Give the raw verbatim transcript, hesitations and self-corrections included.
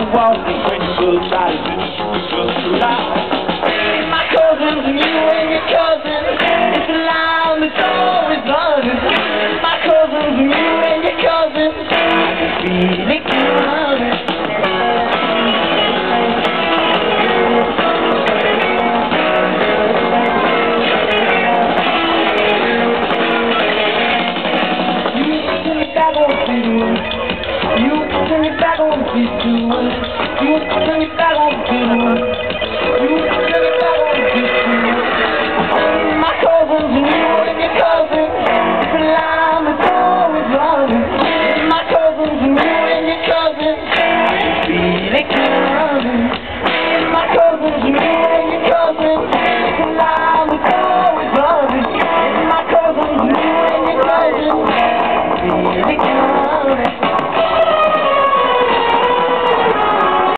walk the principal side of the structure out. It's my cousins and you and your cousin. It's the line that's always running. My cousins and you and your cousin. I can feel it coming. You turn me back on the street to us. You turn me back.